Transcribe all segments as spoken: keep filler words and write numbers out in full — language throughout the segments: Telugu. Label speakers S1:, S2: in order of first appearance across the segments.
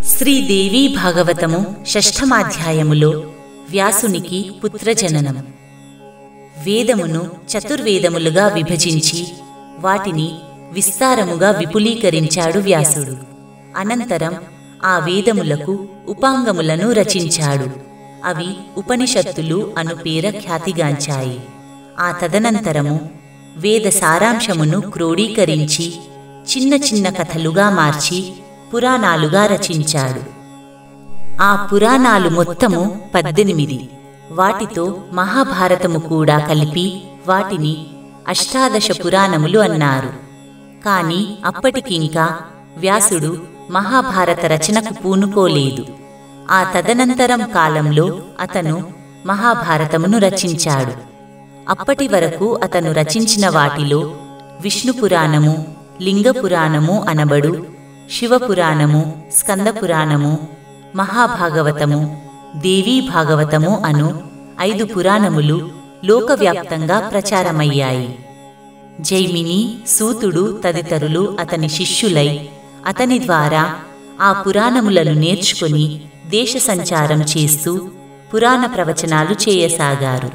S1: శ్రీదేవి భాగవతము షష్ఠమాధ్యాయములో వ్యాసునికి పుత్రజననం. వేదమును చతుర్వేదములుగా విభజించి వాటిని విస్తారముగా విపులీకరించాడు వ్యాసుడు. అనంతరం ఆ వేదములకు ఉపాంగములను రచించాడు. అవి ఉపనిషత్తులు అను పేర ఖ్యాతిగాంచాయి. ఆ తదనంతరము వేద సారాంశమును క్రోడీకరించి చిన్న చిన్న కథలుగా మార్చి పురాణాలుగా రచించాడు. ఆ పురాణాలు మొత్తము పద్దెనిమిది. వాటితో మహాభారతము కూడా కలిపి వాటిని అష్టాదశ పురాణములు అన్నారు. కాని అప్పటికింకా వ్యాసుడు మహాభారత రచనకు పూనుకోలేదు. ఆ తదనంతరం కాలంలో అతను మహాభారతమును రచించాడు. అప్పటి వరకు అతను రచించిన వాటిలో విష్ణుపురాణము, లింగపురాణము అనబడు, శివపురాణము, స్కందపురాణము, మహాభాగవతము, దేవీ భాగవతము అను ఐదు పురాణములు లోకవ్యాప్తంగా ప్రచారమయ్యాయి. జైమిని, సూతుడు తదితరులు అతని శిష్యులై అతని ద్వారా ఆ పురాణములను నేర్చుకుని దేశ సంచారం చేస్తూ పురాణ ప్రవచనాలు చేయసాగారు.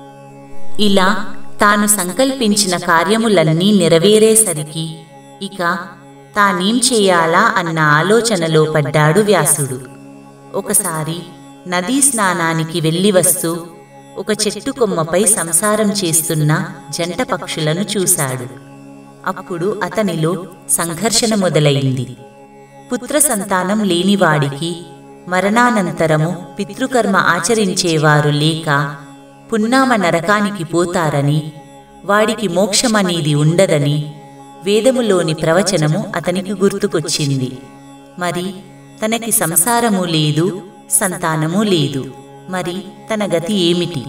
S1: ఇలా తాను సంకల్పించిన కార్యములన్నీ నెరవేరేసరికి ఇక తానేం చేయాలా అన్న ఆలోచనలో పడ్డాడు వ్యాసుడు. ఒకసారి నదీ స్నానానికి వెళ్ళి వస్తూ ఒక చెట్టు కొమ్మపై సంసారం చేస్తున్న జంట పక్షులను చూశాడు. అప్పుడు అతనిలో సంఘర్షణ మొదలైంది. పుత్ర సంతానం లేనివాడికి మరణానంతరము పితృకర్మ ఆచరించేవారు లేక పున్నామ నరకానికి పోతారని, వాడికి మోక్షమనేది ఉండదని వేదములోని ప్రవచనము అతనికి గుర్తుకొచ్చింది. మరి తనకి సంసారము లేదు, సంతానము లేదు. మరి తన గతి ఏమిటి?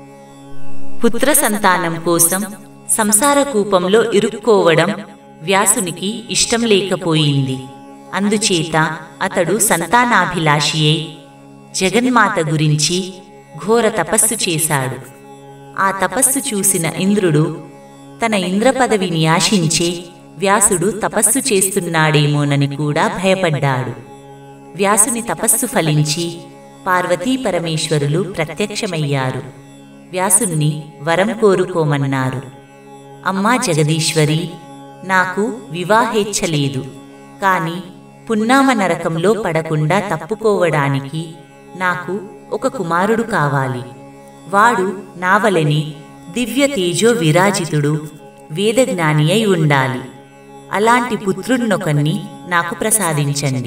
S1: పుత్ర సంతానం కోసం సంసార కూపంలో ఇరుక్కోవడం వ్యాసునికి ఇష్టం లేకపోయింది. అందుచేత అతడు సంతానాభిలాషి అయి జగన్మాత గురించి ఘోర తపస్సు చేశాడు. ఆ తపస్సు చూసిన ఇంద్రుడు తన ఇంద్రపదవిని ఆశించే వ్యాసుడు తపస్సు చేస్తున్నాడేమోనని కూడా భయపడ్డాడు. వ్యాసుని తపస్సు ఫలించి పార్వతీ పరమేశ్వరులు ప్రత్యక్షమయ్యారు. వ్యాసుని వరం కోరుకోమన్నారు. అమ్మా జగదీశ్వరి, నాకు వివాహేచ్ఛ లేదు. కాని పున్నామ నరకంలో పడకుండా తప్పుకోవడానికి నాకు ఒక కుమారుడు కావాలి. వాడు నావలని దివ్య తేజో విరాజితుడు, వేదజ్ఞాని అయి ఉండాలి. అలాంటి పుత్రుణ్ణొకన్ని నాకు ప్రసాదించండి.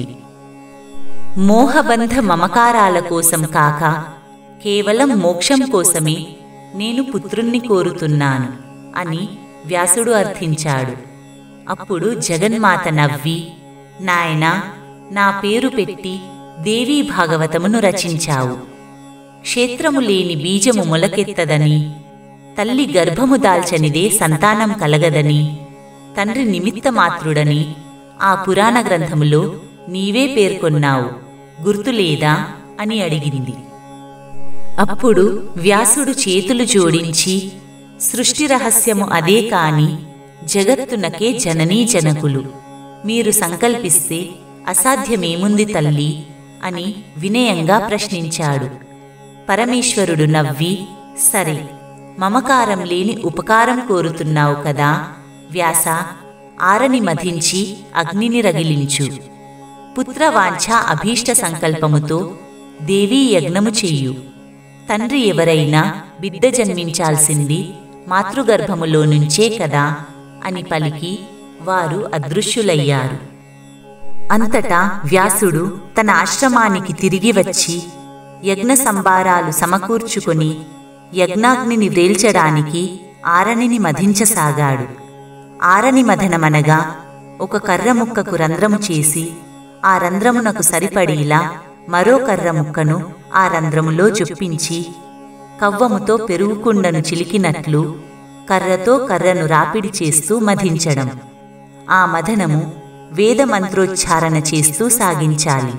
S1: మోహబంధ మమకారాల కోసం కాక కేవలం మోక్షం కోసమే నేను పుత్రుణ్ణి కోరుతున్నాను అని వ్యాసుడు అర్థించాడు. అప్పుడు జగన్మాత నవ్వి, నాయనా, నా పేరు పెట్టి దేవీ భాగవతమును రచించావు. క్షేత్రము లేని బీజము మొలకెత్తదని, తల్లి గర్భము దాల్చనిదే సంతానం కలగదని, తండ్రి నిమిత్తమాత్రుడని ఆ పురాణ గ్రంథములో నీవే పేర్కొన్నావు, గుర్తులేదా అని అడిగింది. అప్పుడు వ్యాసుడు చేతులు జోడించి, సృష్టి రహస్యము అదే కాని జగత్తునకే జననీ జనకులు. మీరు సంకల్పిస్తే అసాధ్యమేముంది తల్లి అని వినయంగా ప్రశ్నించాడు. పరమేశ్వరుడు నవ్వి, సరే, మమకారం లేని ఉపకారం కోరుతున్నావు కదా వ్యాస, ఆరని మధించి అగ్నిని రగిలించు. పుత్రవాంఛ అభీష్ట సంకల్పముతో దేవీ యజ్ఞము చెయ్యు. తండ్రి ఎవరైనా బిడ్డ జన్మించాల్సింది మాతృగర్భములో నుంచే కదా అని పలికి వారు అదృశ్యులయ్యారు. అంతటా వ్యాసుడు తన ఆశ్రమానికి తిరిగి వచ్చి యజ్ఞ సంభారాలు సమకూర్చుకొని యజ్ఞాగ్నిని వ్రేల్చడానికి ఆరనిని మధించసాగాడు. ఆరని మథనమనగా ఒక కర్ర ముక్కకు రంధ్రము చేసి ఆ రంధ్రమునకు సరిపడేలా మరో కర్ర ముక్కను ఆ రంధ్రములో జొప్పించి కవ్వముతో పెరుగుకుండను చిలికినట్లు కర్రతో కర్రను రాపిడి చేస్తూ మధించడం. ఆ మథనము వేదమంత్రోచ్చారణ చేస్తూ సాగించాలి.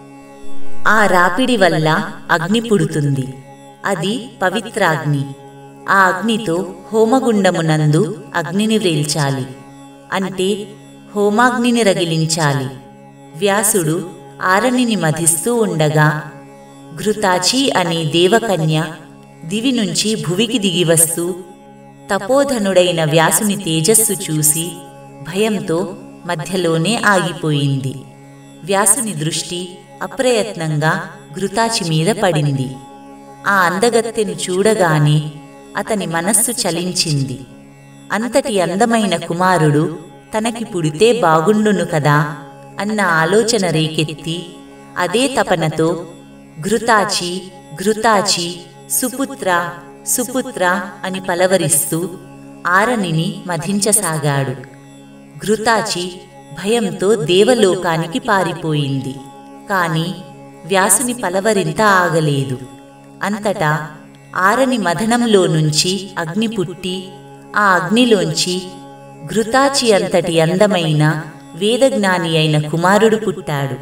S1: ఆ రాపిడి వల్ల అగ్ని పుడుతుంది. అది పవిత్రాగ్ని. ఆ అగ్నితో హోమగుండమునందు అగ్నిని వ్రేల్చాలి, అంటే హోమాగ్నిని రగిలించాలి. వ్యాసుడు ఆరణిని మధిస్తూ ఉండగా ఘృతాచి అనే దేవకన్య దివి నుంచి భువికి దిగివస్తూ తపోధనుడైన వ్యాసుని తేజస్సు చూసి భయంతో మధ్యలోనే ఆగిపోయింది. వ్యాసుని దృష్టి అప్రయత్నంగా ఘృతాచి మీద పడింది. ఆ అందగత్తెను చూడగానే అతని మనస్సు చలించింది. అంతటి అందమైన కుమారుడు తనకి పుడితే బాగుండును కదా అన్న ఆలోచన రేకెత్తి అదే తపనతో ఘృతాచి ఘృతాచి సుపుత్ర సుపుత్ర అని పలవరిస్తూ ఆరణిని మధించసాగాడు. ఘృతాచి భయంతో దేవలోకానికి పారిపోయింది. కాని వ్యాసుని పలవరింత ఆగలేదు. అంతటా ఆరణి మదనంలో నుంచి అగ్ని పుట్టి ఆ అగ్నిలోంచి ఘృతాచి అంతటి అందమైన వేదజ్ఞాని అయిన కుమారుడు పుట్టాడు.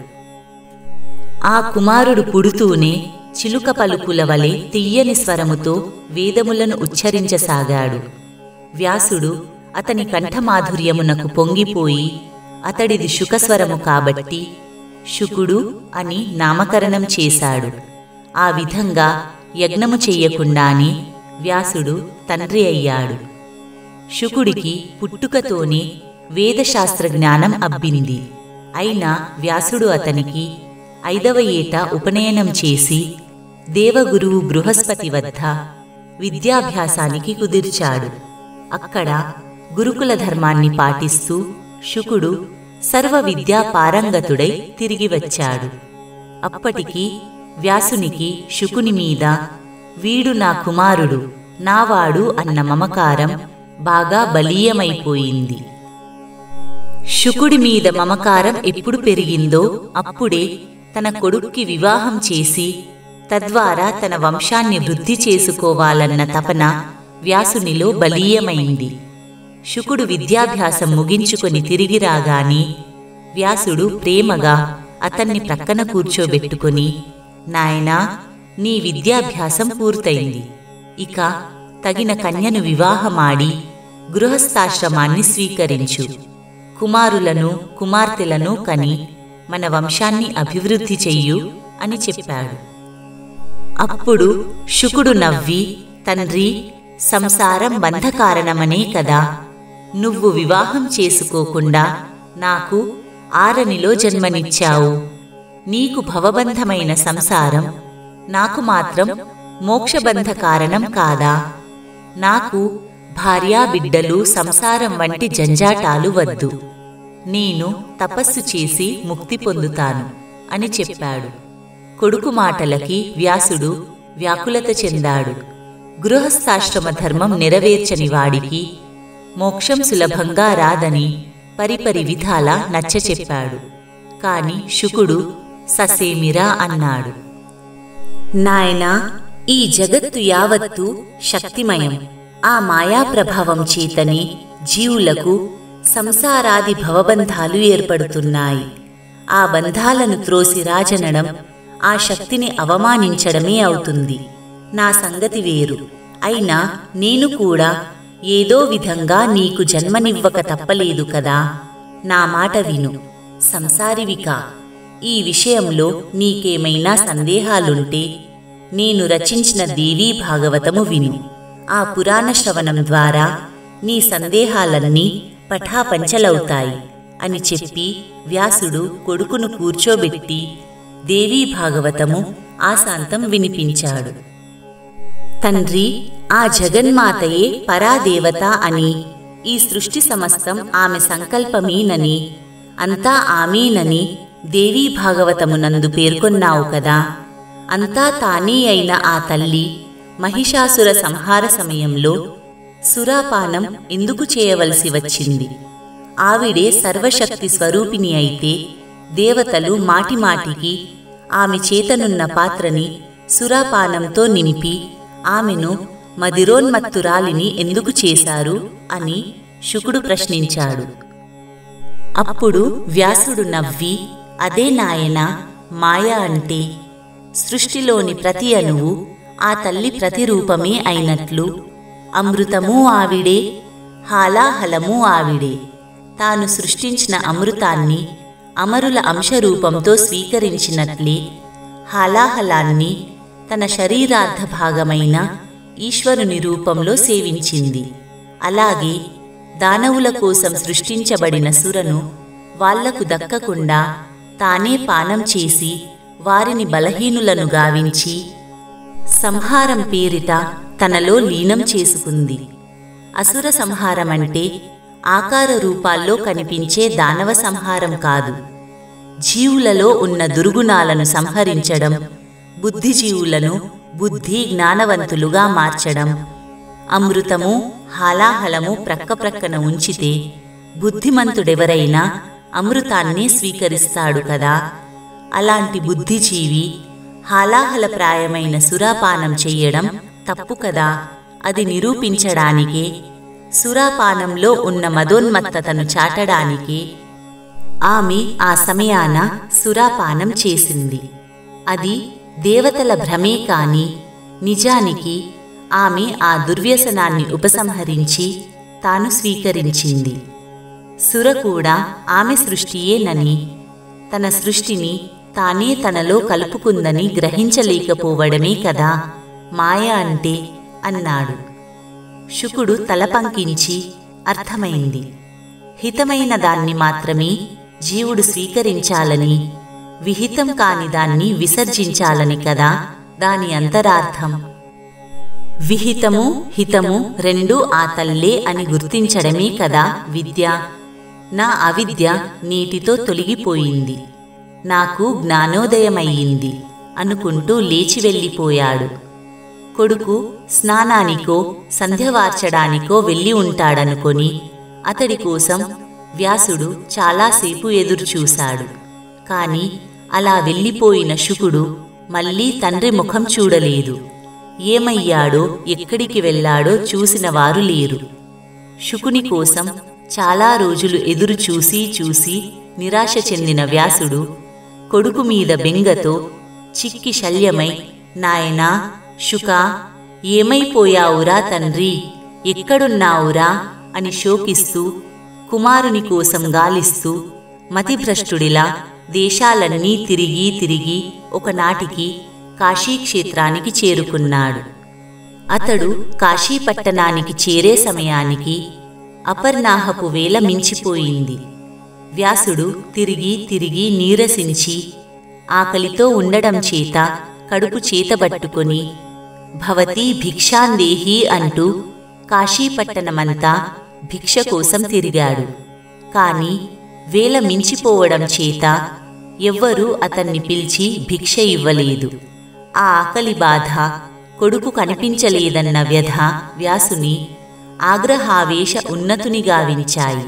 S1: ఆ కుమారుడు పుడుతూనే చిలుక పలుకుల వలె తియ్యని స్వరముతో వేదములను ఉచ్చరించసాగాడు. వ్యాసుడు అతని కంఠమాధుర్యమునకు పొంగిపోయి అతడిది శుకస్వరము కాబట్టి శుకుడు అని నామకరణం చేశాడు. ఆ విధంగా యజ్ఞము చెయ్యకుండానే వ్యాసుడు తండ్రి అయ్యాడు. శుకుడికి పుట్టుకతోనే వేదశాస్త్ర జ్ఞానం అబ్బింది. అయినా వ్యాసుడు అతనికి ఐదవ ఏట ఉపనయనం చేసి దేవగురువు బృహస్పతి వద్ద విద్యాభ్యాసానికి కుదిర్చాడు. అక్కడ గురుకుల ధర్మాన్ని పాటిస్తూ శుకుడు సర్వ విద్యా పారంగతుడై తిరిగి వచ్చాడు. అప్పటికి వ్యాసునికి శుకుని మీద వీడు నా కుమారుడు, నావాడు అన్న మమకారం బాగా బలీయమైపోయింది. శుకుడి మీద మమకారం ఎప్పుడు పెరిగిందో అప్పుడే తన కొడుక్కి వివాహం చేసి తద్వారా తన వంశాన్ని వృద్ధి చేసుకోవాలన్న తపన వ్యాసునిలో బలీయమైంది. శుకుడు విద్యాభ్యాసం ముగించుకొని తిరిగి రాగానే వ్యాసుడు ప్రేమగా అతన్ని ప్రక్కన కూర్చోబెట్టుకుని, నాయనా, నీ విద్యాభ్యాసం పూర్తయింది. ఇక తగిన కన్యను వివాహమాడి గృహస్థాశ్రమాన్ని స్వీకరించు. కుమారులను కుమార్తెలను కని మన వంశాన్ని అభివృద్ధి చెయ్యు అని చెప్పాడు. అప్పుడు శుకుడు నవ్వి, తండ్రి, సంసారం బంధకారణమనే కదా నువ్వు వివాహం చేసుకోకుండా నాకు ఆరణిలో జన్మనిచ్చావు. నీకు భవబంధమైన సంసారం నాకు మాత్రం మోక్షబంధ కారణం కాదా? నాకు భార్యా బిడ్డలు సంసారం వంటి జంజాటాలు వద్దు. నేను తపస్సు చేసి ముక్తి పొందుతాను అని చెప్పాడు. కొడుకు మాటలకి వ్యాసుడు వ్యాకులత చెందాడు. గృహస్థాశ్రమ ధర్మం నెరవేర్చని వాడికి మోక్షం సులభంగా రాదని పరిపరి విధాలా నచ్చచెప్పాడు. కాని శుకుడు ససేమిరా అన్నాడు. నాయనా, ఈ జగత్తు యావత్తు శక్తిమయం. ఆ మాయా ప్రభావం చేతనే జీవులకు సంసారాది భవబంధాలు ఏర్పడుతున్నాయి. ఆ బంధాలను త్రోసి రాజనడం ఆ శక్తిని అవమానించడమే అవుతుంది. నా సంగతి వేరు. అయినా నేను కూడా ఏదో విధంగా నీకు జన్మనివ్వక తప్పలేదు కదా. నా మాట విను, సంసారివికా. ఈ విషయంలో నీకేమైనా సందేహాలుంటే నేను రచించిన దేవీ భాగవతము విను. ఆ పురాణ శ్రవణం ద్వారా నీ సందేహాలన్నీ పఠాపంచలవుతాయి అని చెప్పి వ్యాసుడు కొడుకును కూర్చోబెట్టి దేవీ భాగవతము ఆశాంతం వినిపించాడు. తండ్రి, ఆ జగన్మాతయే పరాదేవత అని, ఈ సృష్టి సమస్తం ఆమె సంకల్పమేనని, అంతా ఆమెనని దేవీ భాగవతమునందు పేర్కొన్నావు కదా. అంతా తానే అయిన ఆ తల్లి మహిషాసుర సంహార సమయంలో సురాపానం ఎందుకు చేయవలసి వచ్చింది? ఆవిడే సర్వశక్తి స్వరూపిణి అయితే దేవతలు మాటిమాటికి ఆమె చేతనున్న పాత్రని సురాపానంతో నింపి ఆమెను మదిరోన్మత్తురాలిని ఎందుకు చేశారు అని శుకుడు ప్రశ్నించాడు. అప్పుడు వ్యాసుడు నవ్వి, అదే నాయనా మాయ అంటే. సృష్టిలోని ప్రతి అణువు ఆ తల్లి ప్రతిరూపమే అయినట్లు అమృతమూ ఆవిడే, హాలాహలమూ ఆవిడే. తాను సృష్టించిన అమృతాన్ని అమరుల అంశరూపంతో స్వీకరించినట్లే హాలాహలాన్ని తన శరీరార్థ భాగమైన ఈశ్వరుని రూపంలో సేవించింది. అలాగే దానవుల కోసం సృష్టించబడిన సురను వాళ్లకు దక్కకుండా తానే పానం చేసి వారిని బలహీనులను గావించి సంహారం పేరిట తనలో లీనం చేసుకుంది. అసుర సంహారమంటే ఆకార రూపాల్లో కనిపించే దానవ సంహారం కాదు. జీవులలో ఉన్న దుర్గుణాలను సంహరించడం, బుద్ధిజీవులను బుద్ధి జ్ఞానవంతులుగా మార్చడం. అమృతము హాలాహలము ప్రక్కప్రక్కన ఉంచితే బుద్ధిమంతుడెవరైనా అమృతాన్ని స్వీకరిస్తాడు కదా. అలాంటి బుద్ధిజీవి హాలాహలప్రాయమైన సురాపానం చెయ్యడం తప్పు కదా. అది నిరూపించడానికే, సురాపానంలో ఉన్న మదోన్మత్తతను చాటడానికే ఆమె ఆ సమయాన సురాపానం చేసింది. అది దేవతల భ్రమే కాని నిజానికి ఆమె ఆ దుర్వ్యసనాన్ని ఉపసంహరించి తాను స్వీకరించింది. సుర కూడా ఆమె సృష్టియేనని, తన సృష్టిని తానే తనలో కలుపుకుందని గ్రహించలేకపోవడమే కదా మాయ అంటే అన్నాడు. శుకుడు తల పంకించి అర్థమైంది. హితమైన దాన్ని మాత్రమే జీవుడు స్వీకరించాలని, విహితం కాని దాన్ని విసర్జించాలని కదా దాని అంతరార్థం. విహితము హితము రెండూ ఆ తల్లే అని గుర్తించడమే కదా విద్య. నా అవిద్య నీటితో తొలగిపోయింది, నాకు జ్ఞానోదయమయ్యింది అనుకుంటూ లేచి వెళ్ళిపోయాడు. కొడుకు స్నానానికో సంధ్యవార్చడానికో వెళ్ళి ఉంటాడనుకొని అతడి కోసం వ్యాసుడు చాలాసేపు ఎదురుచూశాడు. కాని అలా వెళ్ళిపోయిన శుకుడు మళ్ళీ తండ్రి ముఖం చూడలేదు. ఏమయ్యాడో ఎక్కడికి వెళ్ళాడో చూసిన వారు లేరు. శుకుని కోసం చాలా రోజులు ఎదురు చూసి చూసి నిరాశ చెందిన వ్యాసుడు కొడుకు మీద బెంగతో చిక్కి శల్యమై, నాయనా శుకా, ఏమైపోయావురా తండ్రి, ఎక్కడున్నావురా అని శోకిస్తూ కుమారుని కోసం గాలిస్తూ మతిభ్రష్టుడిలా దేశాలన్నీ తిరిగి తిరిగి ఒకనాటికి కాశీక్షేత్రానికి చేరుకున్నాడు. అతడు కాశీపట్టణానికి చేరే సమయానికి అపర్ణాహపు వేళ మించిపోయింది. వ్యాసుడు తిరిగి తిరిగి నీరసించి ఆకలితో ఉండడం చేత కడుపు చేతబట్టుకొని భవతి భిక్షాందేహి అంటూ కాశీపట్టణమంతా భిక్ష కోసం తిరిగాడు. కాని వేళ మించిపోవడం చేత ఎవ్వరూ అతన్ని పిలిచి భిక్ష ఇవ్వలేదు. ఆ ఆకలి బాధ, కొడుకు కనిపించలేదన్న వ్యధ వ్యాసుని ఆగ్రహావేశ ఉన్నతుని గావించాయి.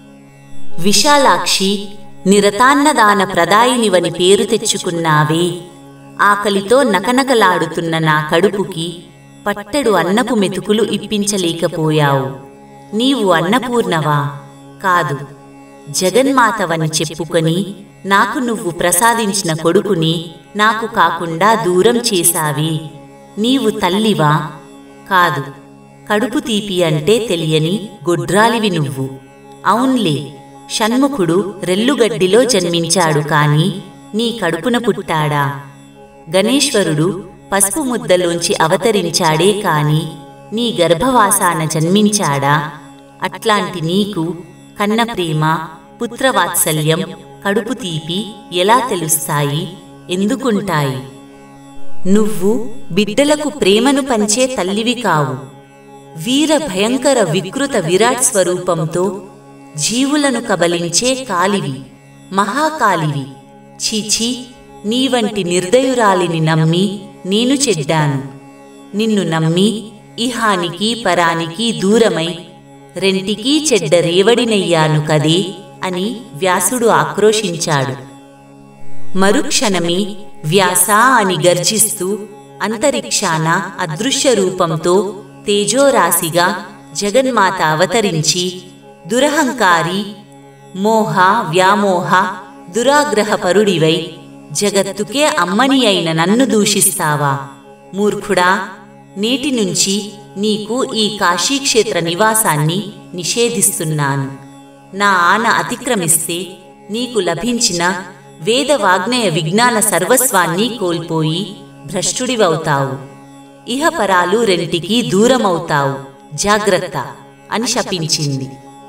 S1: విశాలాక్షి, నిరతాన్నదాన ప్రదాయినివని పేరు తెచ్చుకున్నావే, ఆకలితో నకనకలాడుతున్న నా కడుపుకి పట్టెడు అన్నపు మెతుకులు ఇప్పించలేకపోయావు. నీవు అన్నపూర్ణవా? కాదు, జగన్మాతవని చెప్పుకొని నాకు నువ్వు ప్రసాదించిన కొడుకుని నాకు కాకుండా దూరం చేశావే. నీవు తల్లివా? కాదు, కడుపు తీపి అంటే తెలియని గొడ్రాలివి నువ్వు. అవున్లే, షణ్ముఖుడు రెల్లుగడ్డిలో జన్మించాడు కాని నీ కడుపున పుట్టాడా? గణేశ్వరుడు పసుపు ముద్దలోంచి అవతరించాడే కాని నీ గర్భవాసాన జన్మించాడా? అట్లాంటి నీకు కన్నప్రేమ, పుత్రవాత్సల్యం, కడుపు తీపి ఎలా తెలుస్తాయి, ఎందుకుంటాయి? నువ్వు బిడ్డలకు ప్రేమను పంచే తల్లివి కావు. వీర భయంకర వికృత విరాట్ స్వరూపంతో జీవులను కబలించే కాలివి, మహాకాలివి. చీచీ, నీవంటి నిర్దయురాలిని నమ్మి నేను చెడ్డాను. నిన్ను నమ్మి ఇహానికి పరానికి దూరమై రెంటికీ చెడ్డ రేవడినయ్యాను కదే అని వ్యాసుడు ఆక్రోశించాడు. మరుక్షణమే వ్యాసా అని గర్జిస్తూ అంతరిక్షాన అదృశ్య రూపంతో తేజోరాశిగా జగన్మాత అవతరించి, దురహంకారి, మోహ వ్యామోహ దురాగ్రహపరుడివై జగత్తుకే అమ్మని అయిన నన్ను దూషిస్తావా? మూర్ఖుడా, నేటి నుంచి నీకు ఈ కాశీక్షేత్ర నివాసాన్ని నిషేధిస్తున్నాను. నా ఆన అతిక్రమిస్తే నీకు లభించిన వేదవాగ్నేయ విజ్ఞాన సర్వస్వాన్ని కోల్పోయి భ్రష్టుడివవుతావు. ఇహపరాలు రెంటికి దూరమవుతావు, జాగ్రత్త అని శపించింది.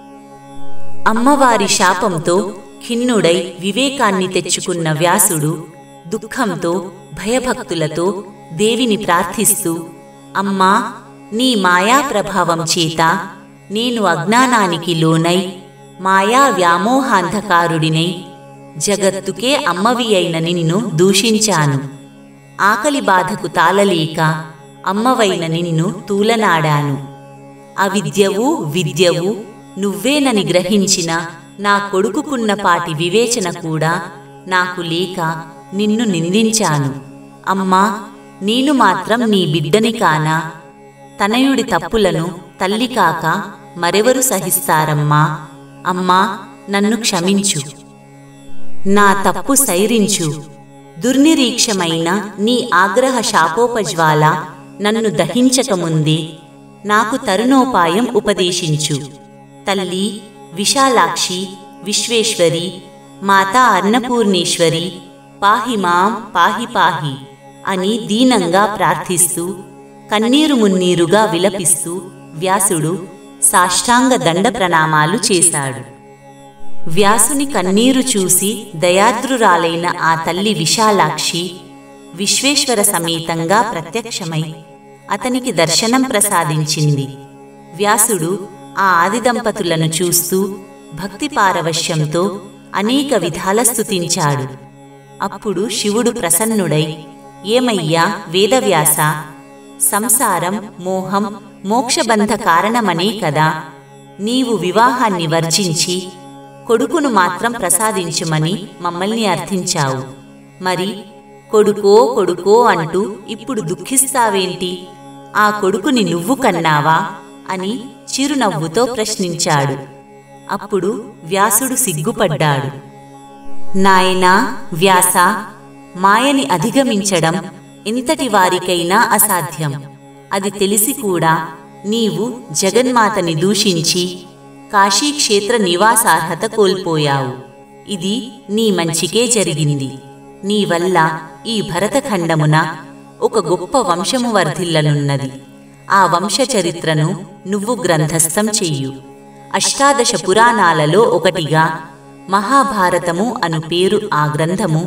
S1: అమ్మవారి శాపంతో ఖిన్నుడై వివేకాన్ని తెచ్చుకున్న వ్యాసుడు దుఃఖంతో భయభక్తులతో దేవిని ప్రార్థిస్తూ, అమ్మా, నీ మాయా ప్రభావం చేత నేను అజ్ఞానానికి లోనై మాయా వ్యామోహాంధకారుడినై జగత్తుకే అమ్మవి అయిన నిన్ను దూషించాను. ఆకలి బాధకు తాళలేక అమ్మవైన నిన్ను తూలనాడాను. అవిద్యవు విద్యవు నువ్వేనని గ్రహించిన నా కొడుకుకున్నపాటి వివేచన కూడా నాకు లేక నిన్ను నిందించాను. అమ్మా, నేను మాత్రం నీ బిడ్డని కానా? తనయుడి తప్పులను తల్లి కాక మరెవరు సహిస్తారమ్మా? అమ్మా, నన్ను క్షమించు, నా తప్పు సైరించు. దుర్నిరీక్షమైన నీ ఆగ్రహ శాపోపజ్వాల నన్ను దహించకముందే నాకు తరుణోపాయం ఉపదేశించు. తల్లి విశాలాక్షి, విశ్వేశ్వరి, మాతా అన్నపూర్ణేశ్వరి, పాహి మాం పాహి పాహి అని దీనంగా ప్రార్థిస్తూ కన్నీరు మున్నీరుగా విలపిస్తూ వ్యాసుడు సాష్టాంగ దండ ప్రణామాలు చేశాడు. వ్యాసుని కన్నీరు చూసి దయాద్రురాలైన ఆ తల్లి విశాలాక్షి విశ్వేశ్వర సమేతంగా ప్రత్యక్షమై అతనికి దర్శనం ప్రసాదించింది. వ్యాసుడు ఆ ఆదిదంపతులను చూస్తూ భక్తి పారవశ్యంతో అనేక విధాల స్తుతించాడు. అప్పుడు శివుడు ప్రసన్నుడై, ఏమయ్యా వేదవ్యాస, సంసారం మోహం మోక్షబంధ కారణమనే కదా నీవు వివాహాన్ని వర్జించి కొడుకును మాత్రం ప్రసాదించుమని మమ్మల్ని అర్థించావు. మరి కొడుకో కొడుకో అంటూ ఇప్పుడు దుఃఖిస్తావేంటి? ఆ కొడుకుని నువ్వు కన్నావా అని చిరునవ్వుతో ప్రశ్నించాడు. అప్పుడు వ్యాసుడు సిగ్గుపడ్డాడు. నాయనా వ్యాస, మాయని అధిగమించడం ఎంతటి వారికైనా అసాధ్యం. అది తెలిసి కూడా నీవు జగన్మాతని దూషించి కాశీక్షేత్ర నివాసార్హత కోల్పోయావు. ఇది నీ మంచికే జరిగింది. నీ వల్ల ఈ భరతఖండమున ఒక గొప్ప వంశము వర్ధిల్లనున్నది. ఆ వంశ చరిత్రను నువ్వు గ్రంథస్థం చెయ్యు. అష్టాదశ పురాణాలలో ఒకటిగా మహాభారతము అను పేరు ఆ గ్రంథము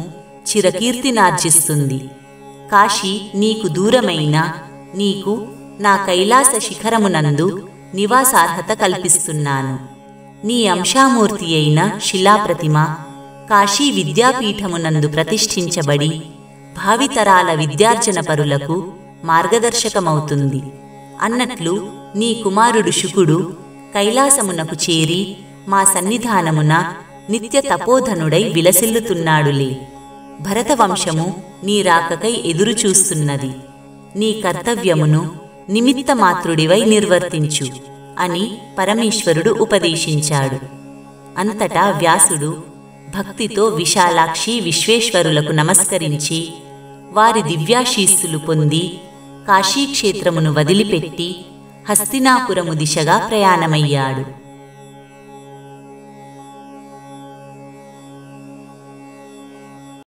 S1: చిరకీర్తినార్జిస్తుంది. కాశీ నీకు దూరమైన నీకు నా కైలాస శిఖరమునందు నివాసార్హత కల్పిస్తున్నాను. నీ అంశామూర్తి అయిన శిలాప్రతిమ కాశీ విద్యాపీఠమునందు ప్రతిష్ఠించబడి భావితరాల విద్యార్జన పరులకు మార్గదర్శకమవుతుంది అన్నట్లు నీ కుమారుడు శుకుడు కైలాసమునకు చేరి మా సన్నిధానమున నిత్య తపోధనుడై విలసిల్లుతున్నాడులే. భరతవంశము నీ రాకకై ఎదురుచూస్తున్నది. నీ కర్తవ్యమును నిమిత్తమాత్రుడివై నిర్వర్తించు అని పరమేశ్వరుడు ఉపదేశించాడు. అంతటా వ్యాసుడు భక్తితో విశాలాక్షి విశ్వేశ్వరులకు నమస్కరించి వారి దివ్యాశీస్సులు పొంది కాశీక్షేత్రమును వదిలిపెట్టి హస్తినాపురము దిశగా ప్రయాణమయ్యాడు.